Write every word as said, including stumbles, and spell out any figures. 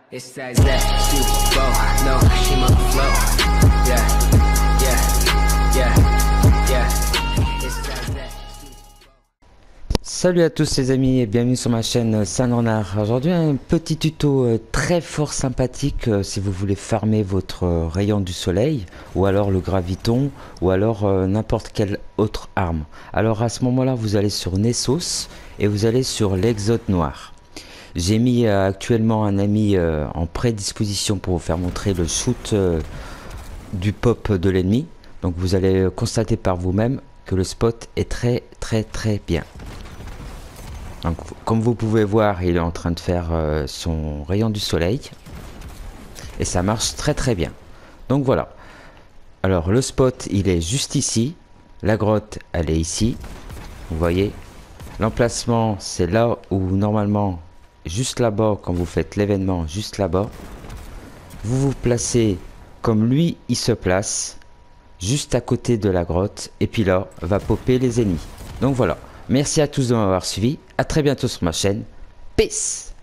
It's that that super bowl, no, she must flow. Yeah, yeah, yeah, yeah. It's that that. Salut à tous les amis et bienvenue sur ma chaîne Saint-Renard. Aujourd'hui un petit tuto euh, très fort sympathique euh, si vous voulez farmer votre euh, rayon du soleil ou alors le graviton ou alors euh, n'importe quelle autre arme. Alors à ce moment là vous allez sur Nessos et vous allez sur l'exode noir. J'ai mis euh, actuellement un ami euh, en prédisposition pour vous faire montrer le shoot euh, du pop de l'ennemi. Donc vous allez constater par vous-même que le spot est très très très bien. Donc, comme vous pouvez voir, il est en train de faire euh, son rayon du soleil et ça marche très très bien. Donc voilà. Alors le spot il est juste ici, la grotte elle est ici. Vous voyez, l'emplacement c'est là où normalement, juste là-bas, quand vous faites l'événement, juste là-bas, vous vous placez comme lui il se place, juste à côté de la grotte, et puis là va popper les ennemis. Donc voilà. Merci à tous de m'avoir suivi, à très bientôt sur ma chaîne, peace.